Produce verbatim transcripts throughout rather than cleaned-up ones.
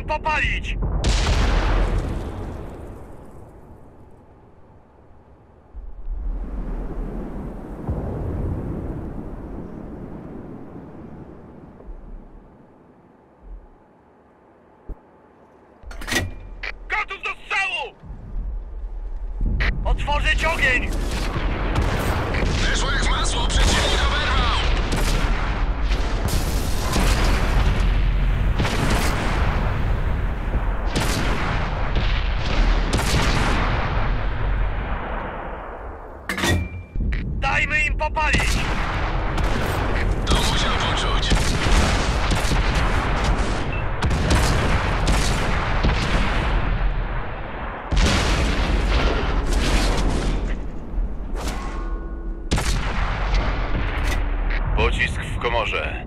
popalić! Gotów do strzału! Otworzyć ogień! Weszło jak w masło, przeciwnik oberwał! Dajmy im popalić! To musiał poczuć. Pocisk w komorze.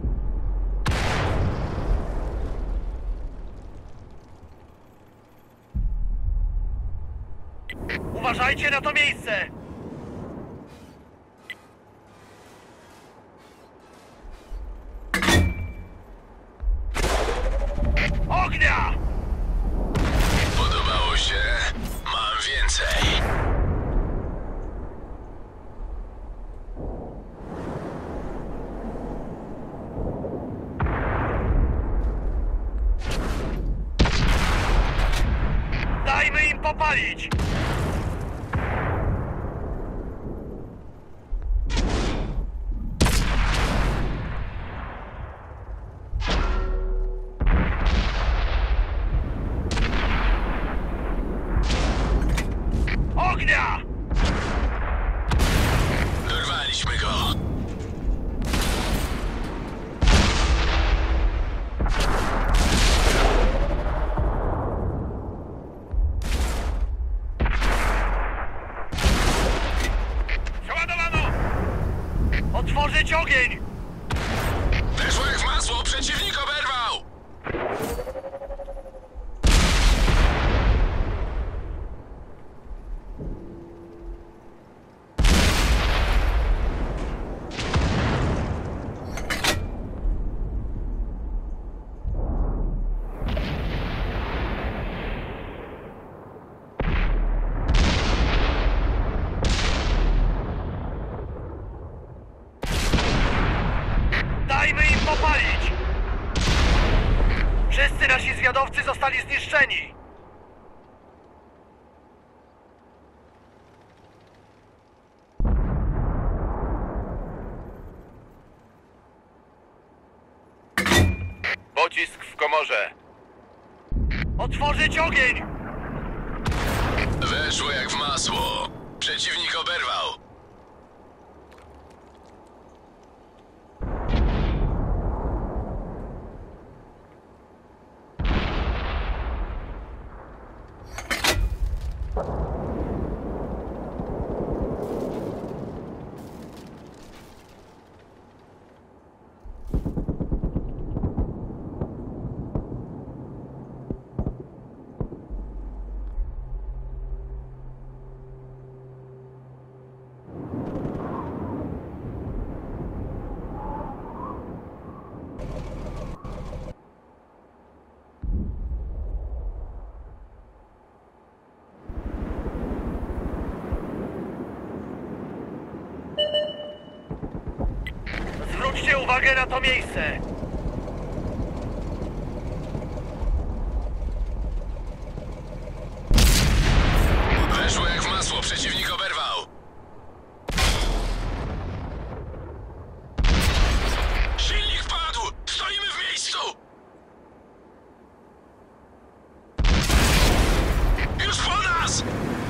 Uważajcie na to miejsce! Ognia! Podobało się? Mam więcej. Dajmy im popalić! Ognia! Dorwaliśmy go. Przeładowano! Otworzyć ogień! Weszło jak w masło, przeciwnik oberwał! Dajmy im popalić! Wszyscy nasi zwiadowcy zostali zniszczeni! Pocisk w komorze. Otworzyć ogień! Weszło jak w masło. Przeciwnik oberwał. Zwróćcie uwagę na to miejsce! Weszło jak w masło, przeciwnik oberwał. Silnik padł! Stoimy w miejscu! Już po nas!